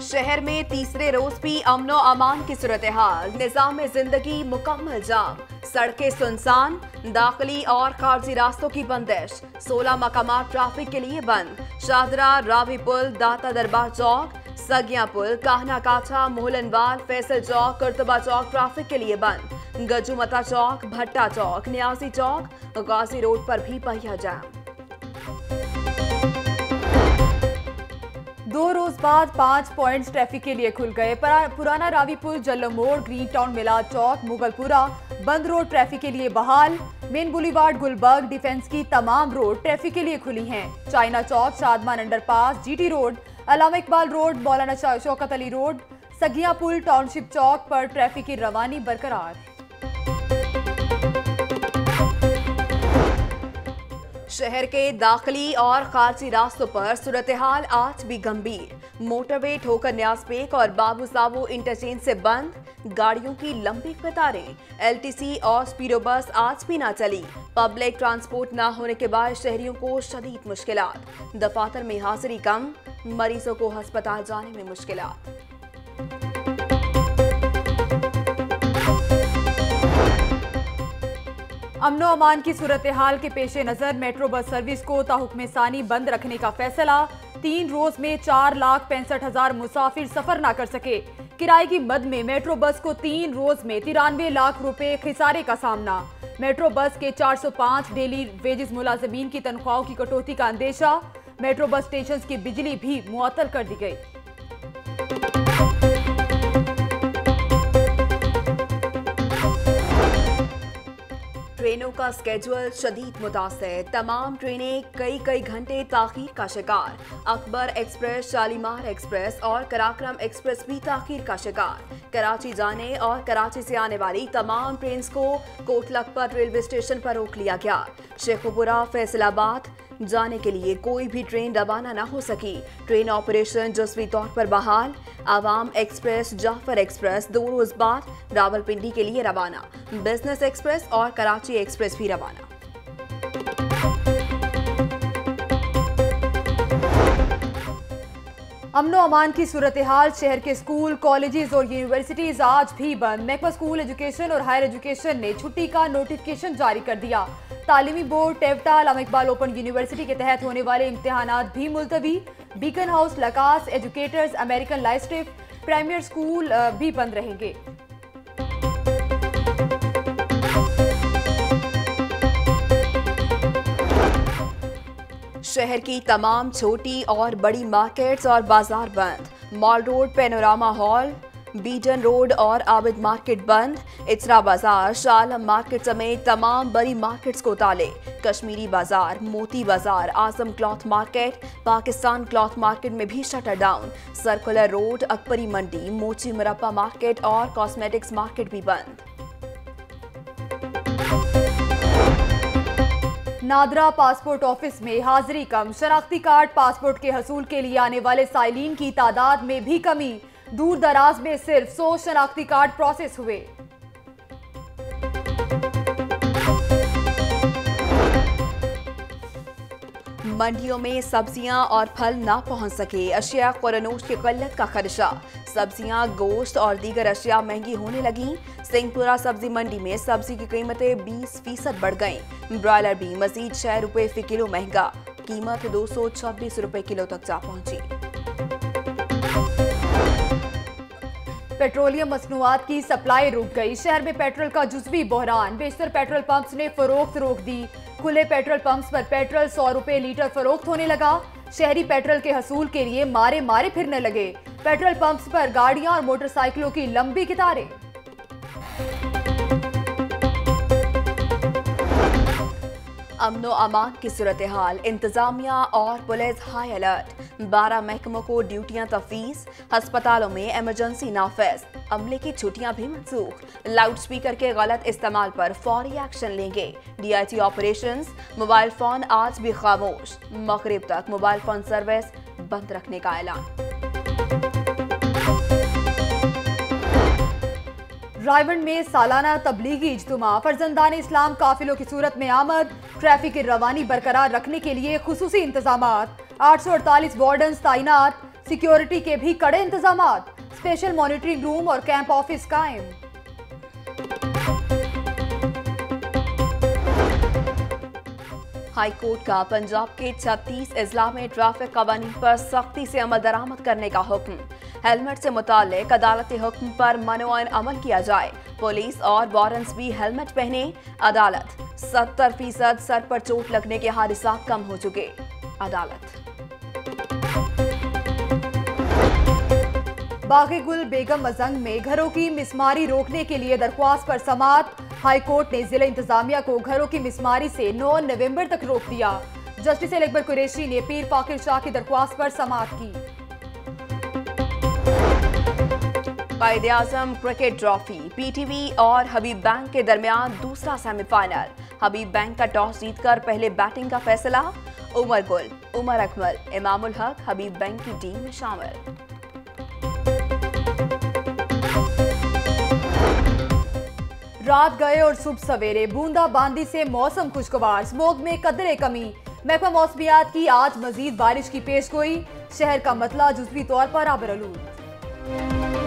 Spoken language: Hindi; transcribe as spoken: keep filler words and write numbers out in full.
शहर में तीसरे रोज भी अमनो अमान की सूरत हाल, निजाम जिंदगी मुकम्मल जाम, सड़कें सुनसान, दाखिली और खारजी रास्तों की बंदिश, सोलह मकामात ट्रैफिक के लिए बंद, शाहदरा, रावी पुल, दाता दरबार चौक, सगिया पुल, काहना काछा, मोहलनवाल, फैसल चौक, कुर्तबा चौक ट्रैफिक के लिए बंद, गजुमता चौक, भट्टा चौक, न्यासी चौक, गाजी रोड पर भी पहिया जाम। दो रोज बाद पांच पॉइंट्स ट्रैफिक के लिए खुल गए। पुराना रावी पुल, जल्लम मोड़, Green Town, Milad Chowk, Mughalpura, Band Road traffic के लिए बहाल। मेन बुलीवार्ड, गुलबर्ग, डिफेंस की तमाम रोड ट्रैफिक के लिए खुली हैं। China Chowk, Shadman Underpass, GT Road, Allama Iqbal Road, Maulana Shaukat Ali road, सगिया पुल, टाउनशिप चौक पर ट्रैफिक की रवानी बरकरार। शहर के दाखिली और खारजी रास्तों पर सूरत हाल आज भी गंभीर। मोटरवे ठोकर न्यासपेक और बाबू साबू इंटरचेंज से बंद, गाड़ियों की लंबी कतारें। एलटीसी और स्पीडो बस आज भी ना चली। पब्लिक ट्रांसपोर्ट ना होने के बाद शहरियों को शदीद मुश्किलात। दफातर में हाजिरी कम, मरीजों को अस्पताल जाने में मुश्किलात। अमनो अमान की सूरत हाल के पेश नजर मेट्रो बस सर्विस को ताहुक्म सानी बंद रखने का फैसला। तीन रोज में चार लाख पैंसठ हजार मुसाफिर सफर ना कर सके। किराए की मद में मेट्रो बस को तीन रोज में तिरानवे लाख रुपए खिसारे का सामना। मेट्रो बस के चार सौ पाँच डेली वेजेस मुलाजमीन की तनख्वाहों की कटौती का अंदेशा। मेट्रो बस स्टेशन की बिजली भी मुअत्तल कर दी गई। ट्रेनों का स्केड्यूल शदीद मुतासिर, तमाम ट्रेनें कई कई घंटे ताखीर का शिकार। अकबर एक्सप्रेस, शालीमार एक्सप्रेस और कराक्रम एक्सप्रेस भी ताखीर का शिकार। कराची जाने और कराची से आने वाली तमाम ट्रेन को कोटलखपत रेलवे स्टेशन पर रोक लिया गया। शेखुपुरा, फैसलाबाद जाने के लिए कोई भी ट्रेन रवाना न हो सकी। ट्रेन ऑपरेशन जुज़वी तौर पर बहाल। आवाम एक्सप्रेस, जाफर एक्सप्रेस दो रोज बाद रावलपिंडी के लिए रवाना। बिजनेस एक्सप्रेस और कराची एक्सप्रेस भी रवाना। अमनो अमान की सूरत हाल, शहर के स्कूल, कॉलेजेस और यूनिवर्सिटीज आज भी बंद। महकमा स्कूल एजुकेशन और हायर एजुकेशन ने छुट्टी का नोटिफिकेशन जारी कर दिया। तालीमी board, TEVTA, Allama Iqbal Open University के तहत होने वाले इम्तिहानात भी मुलतवी। Beacon House, LACAS, Educators, American लाइस्टिफ, प्राइमरी स्कूल भी बंद रहेंगे। शहर की तमाम छोटी और बड़ी मार्केट्स और बाजार बंद। Mall Road, Panorama Hall, Beadon Road और आबिद मार्केट बंद। इचरा बाजार, शालम मार्केट समेत तमाम बड़ी मार्केट्स को ताले। कश्मीरी बाजार, मोती बाजार, Azam cloth market, Pakistan cloth market में भी shutter down. Circular road, Akbari Mandi, Mochi मुरब्बा मार्केट और कॉस्मेटिक्स मार्केट भी बंद। नादरा पासपोर्ट ऑफिस में हाजिरी कम। शनाख्ती कार्ड पासपोर्ट के हसूल के लिए आने वाले साइलिन की तादाद में भी कमी। दूर दराज में सिर्फ सौ शनाख्ती कार्ड प्रोसेस हुए। मंडियों में सब्जियां और फल ना पहुंच सके। अशिया क़ुरनोश की किल्लत का खदशा। सब्जियां, गोश्त और दीगर अशिया महंगी होने लगी। सिंहपुरा सब्जी मंडी में सब्जी की कीमतें बीस फीसद बढ़ गईं। ब्रॉयलर भी मजीद छह रुपए फी किलो महंगा। कीमत दो सौ छब्बीस रुपए किलो तक जा पहुंची। पेट्रोलियम मसनूआत की सप्लाई रुक गई। शहर में पेट्रोल का जुज़वी बहरान। बेशतर पेट्रोल पंप्स ने फरोख्त रोक दी। खुले पेट्रोल पंप्स पर पेट्रोल सौ रुपए लीटर फरोख्त होने लगा। शहरी पेट्रोल के हसूल के लिए मारे मारे फिरने लगे। पेट्रोल पंप्स पर गाड़ियां और मोटरसाइकिलों की लंबी कतारें। अमनो अमान की सूरत हाल, इंतजामिया और पुलिस हाई अलर्ट। बारह महकमों को ड्यूटियां तफवीज। अस्पतालों में इमरजेंसी नाफिज। अमले की छुट्टियां भी मनसूख। लाउड स्पीकर के गलत इस्तेमाल पर फौरी एक्शन लेंगे। DIT operations. मोबाइल फोन आज भी खामोश। मगरिब तक मोबाइल फोन सर्विस बंद रखने का ऐलान। रायवंड में सालाना तबलीगी इज्तिमा। फर्जंदान इस्लाम काफिलों की सूरत में आमद। ट्रैफिक की रवानी बरकरार रखने के लिए खुसूसी इंतजामात। आठ सौ अड़तालीस वार्डन्स तैनात। सिक्योरिटी के भी कड़े इंतजामात, स्पेशल मॉनिटरिंग रूम और कैंप ऑफिस कायम। हाई कोर्ट का पंजाब के छत्तीस अजला में ट्रैफिक कवानीन पर सख्ती से अमल दरामद करने का हुक्म। हेलमेट से मुताल्लिक अदालती हुक्म पर मनोअन अमल किया जाए। पुलिस और वारंस भी हेलमेट पहने। अदालत सत्तर फीसद सर पर चोट लगने के हादसा कम हो चुके। अदालत बागे गुल बेगम मजंग में घरों की मिसमारी रोकने के लिए दरख्वास्त पर समाअत। हाई कोर्ट ने जिला इंतजामिया को घरों की मिसमारी से नौ नवंबर तक रोक दिया। जस्टिस अकबर कुरैशी ने पीर फाकिर शाह की दरख्वास्त पर समाअत की। कायदे आजम क्रिकेट ट्रॉफी पीटीवी और हबीब बैंक के दरमियान दूसरा सेमीफाइनल। हबीब बैंक का टॉस जीतकर पहले बैटिंग का फैसला। उमर गुल, उमर अकमल, इमामुल हक हबीब बैंक की टीम में शामिल। रात गए और सुबह सवेरे बूंदाबांदी से मौसम खुशगवार, स्मोक में कदरे कमी। महकमा मौसमियात की आज मजीद बारिश की पेशगोई। शहर का मतला जुज़वी तौर पर आबरआलूद।